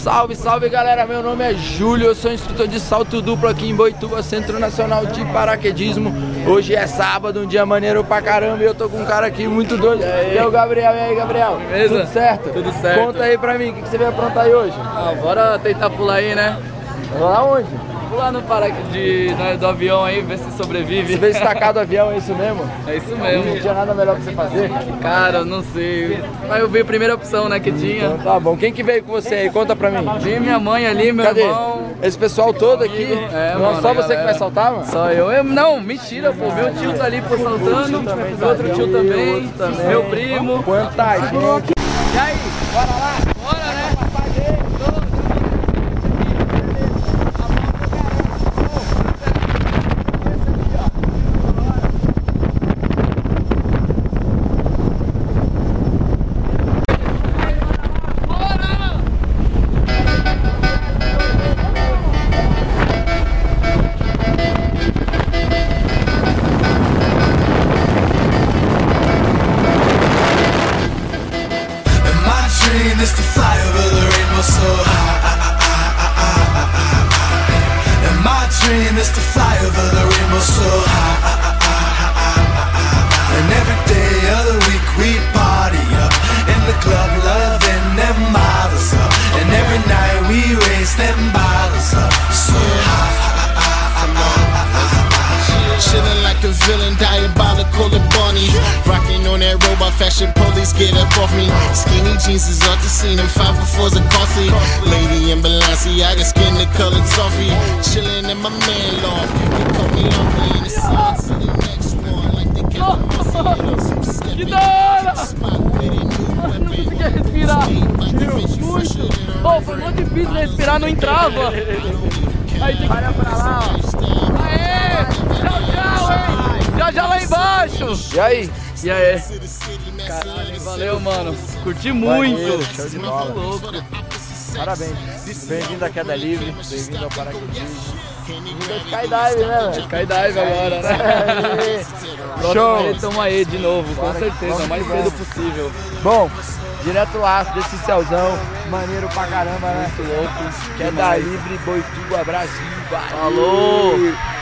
Salve, salve galera, meu nome é Júlio, eu sou instrutor de salto duplo aqui em Boituva, Centro Nacional de Paraquedismo. Hoje é sábado, um dia maneiro pra caramba e eu tô com um cara aqui muito doido. E aí, o Gabriel, e aí, Gabriel? Beleza? Tudo certo? Tudo certo. Conta aí pra mim, o que você veio aprontar aí hoje? Bora tentar pular aí, né? Lá onde? Pular no do avião aí, ver se sobrevive. Você veio destacar do avião, é isso mesmo? É isso Não mesmo. tinha nada melhor pra você fazer? Cara, eu não sei. Mas eu vi a primeira opção, né, que tinha. Então tá bom, quem que veio com você aí? Conta pra mim. Vi minha mãe ali, meu Cadê? irmão. Esse pessoal todo aqui? É, não é mano, só a você galera. que vai saltar, mano? Só eu. Não, mentira, pô. Meu tio tá ali pô, saltando. Outro tio também. Outro também. Meu primo. Quanta gente. E aí? Bora lá? Bora, né? Is to fly over the rainbow so high. And my dream is to fly over the rainbow so high. And every day of the week we party up in the club, loving them models up. And every night we raise them bottles up so high. Chillin' like a villain, diabolical and bunny. Rockin' on that robot fashion, police get up off me. Skinny jeans is off the scene, and 504s are costly. Lady in Balenciaga, skin the colored toffee. Chillin' in my man loft, you can call me Lumpy. And it's on to the next one, like they got Que da hora! Eu não conseguia respirar. Muito. Pô, foi muito difícil respirar, não entrava. Aí tem que... Olha pra lá, ó. Aê! Tchau, tchau, hein? Já lá embaixo. E aí? E aí? Caralho, valeu, mano. Curti muito. Maneiro, show de bola. Muito louco. Parabéns. Bem-vindo à queda livre, bem-vindo ao paraquedismo. Bem-vindo ao skydive, né, velho? Skydive agora, né? Show! Próximo tamo aí de novo, com Bora, certeza, vamos o mais que cedo vamos. possível. Bom, direto lá desse céuzão, maneiro pra caramba, né? Muito louco. Queda demais. livre, Boituva, Brasil. Valeu! Falou!